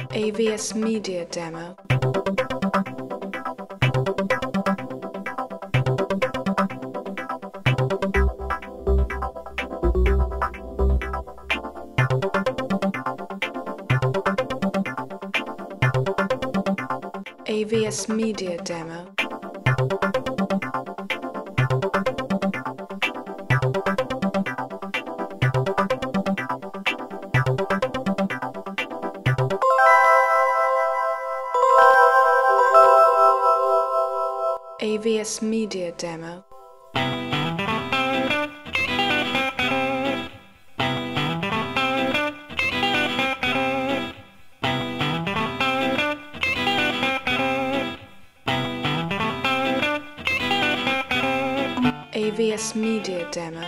AVS Media Demo. AVS Media Demo. AVS Media Demo. AVS Media Demo.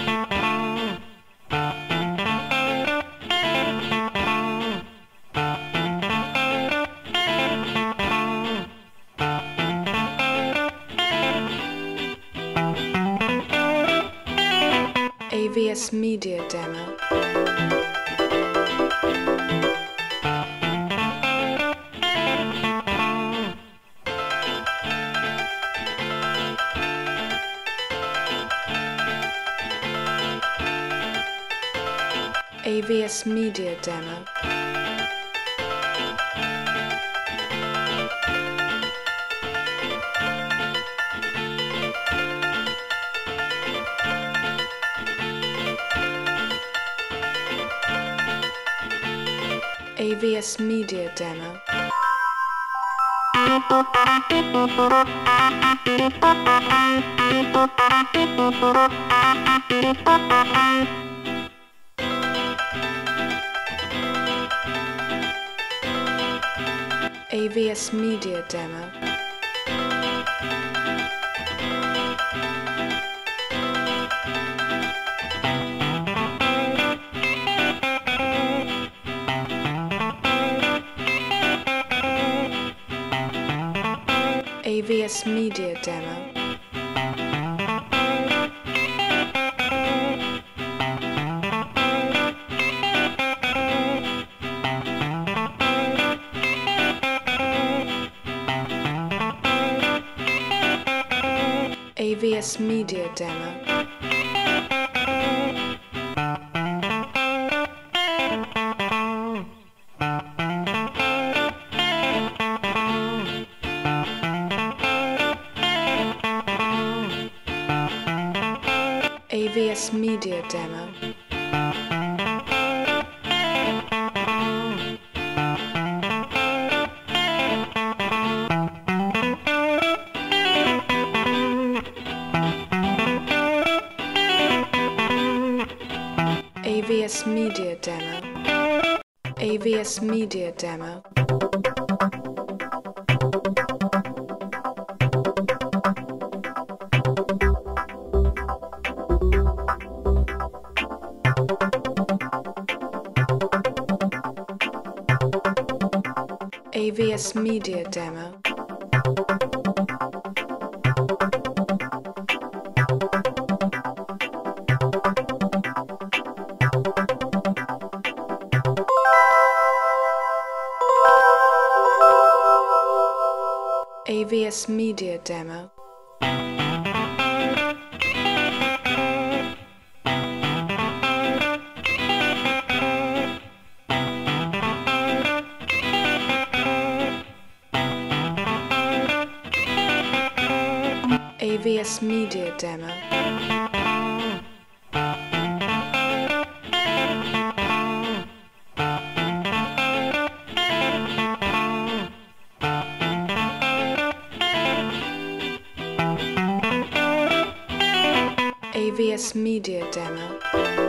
AVS Media Demo. AVS Media Demo. AVS Media Demo. AVS Media Demo. AVS Media Demo. AVS Media Demo. AVS Media Demo. AVS Media Demo. AVS Media Demo. AVS Media Demo. AVS Media Demo. AVS Media Demo. AVS Media Demo.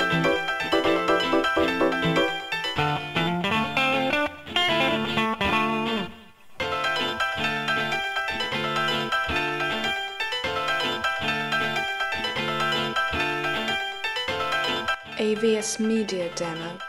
AVS Media Demo.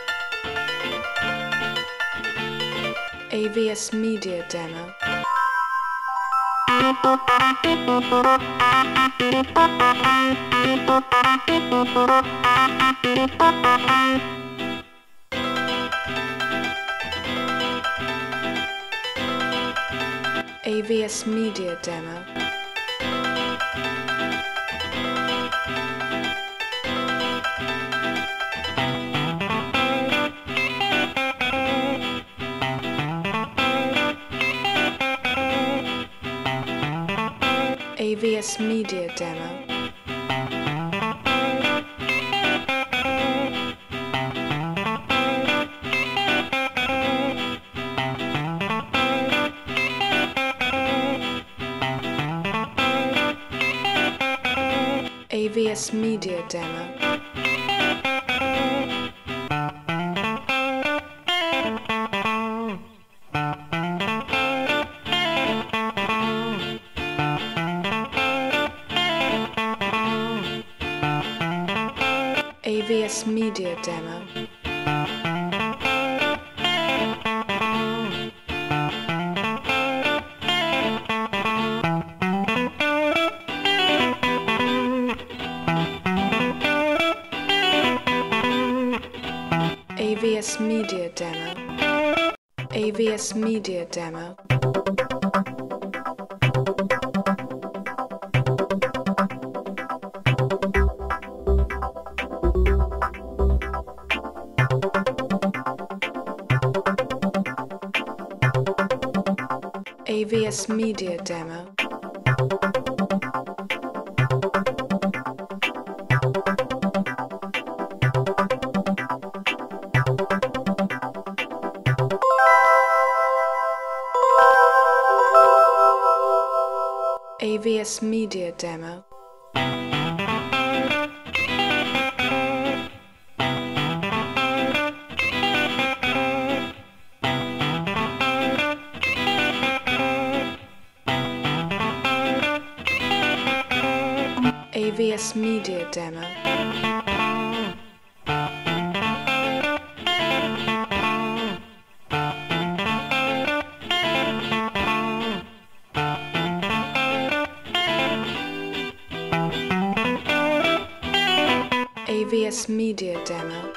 AVS Media Demo. AVS Media Demo. AVS Media Demo. AVS Media Demo. AVS Media Demo. AVS Media Demo. AVS Media Demo. AVS Media Demo. AVS Media Demo. AVS Media Demo. AVS Media Demo.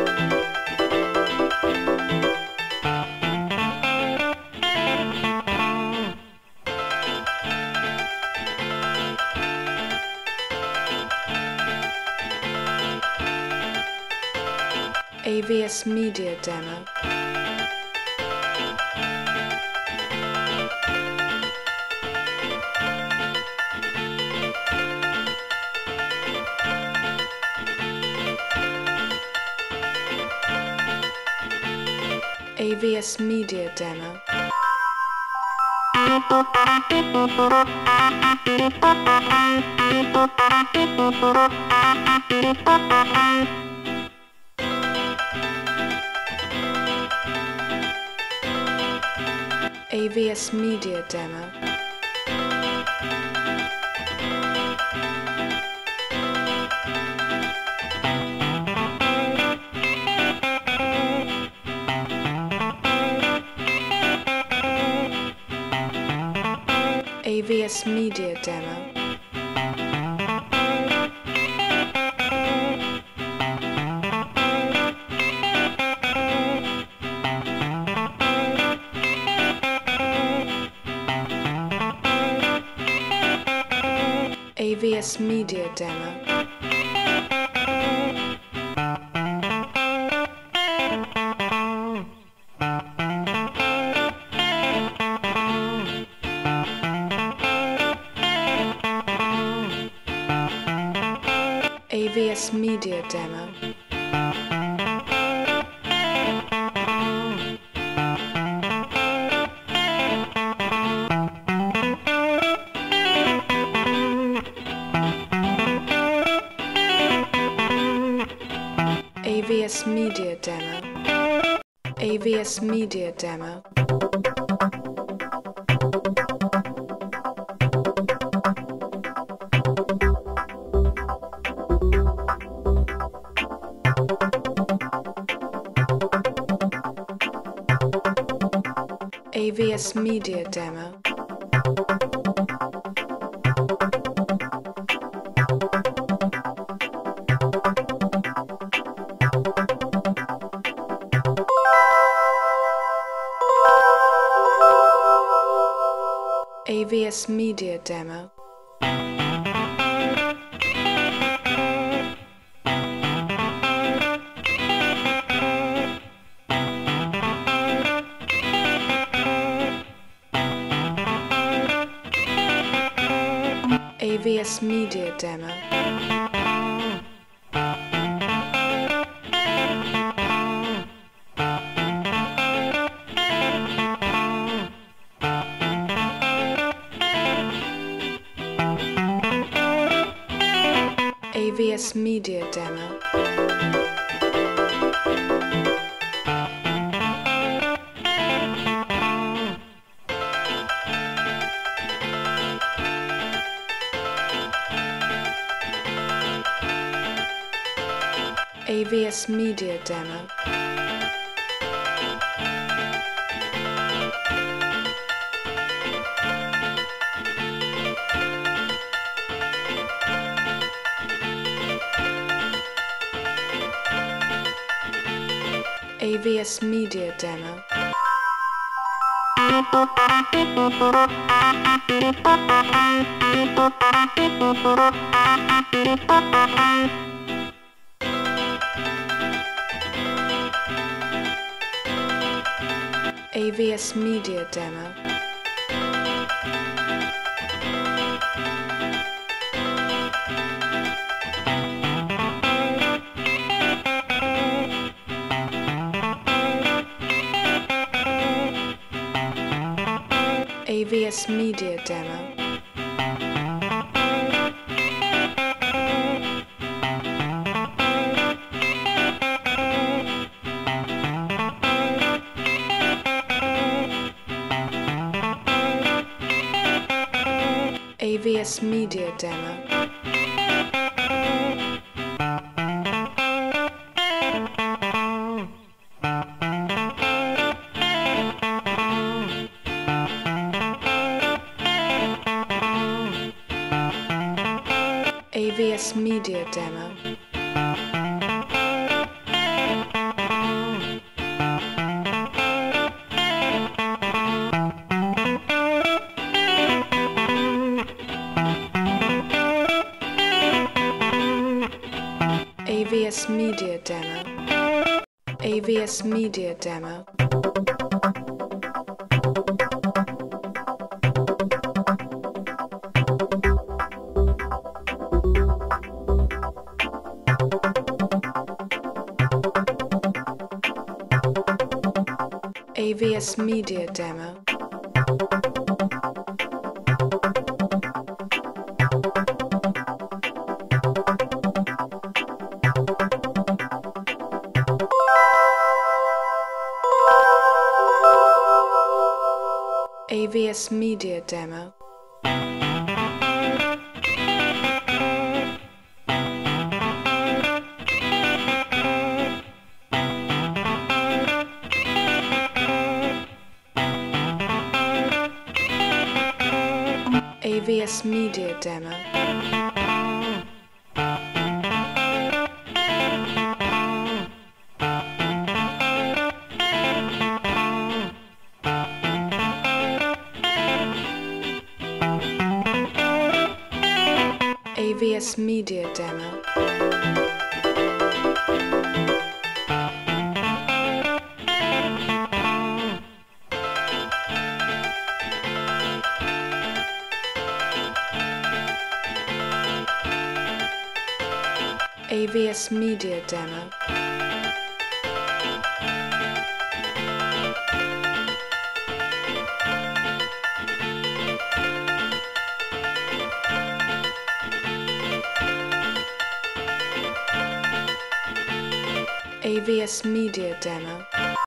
AVS Media Demo. AVS Media Demo. AVS Media Demo. AVS Media Demo. AVS Media Demo. AVS Media Demo. AVS Media Demo. AVS Media Demo. AVS Media Demo. AVS Media Demo. AVS Media Demo. AVS Media Demo. AVS Media Demo. AVS Media Demo. AVS Media Demo. AVS Media Demo. AVS Media Demo. AVS Media Demo. AVS Media Demo. AVS Media Demo. AVS Media Demo. AVS Media Demo. AVS Media Demo. AVS Media Demo. AVS Media Demo. AVS Media Demo.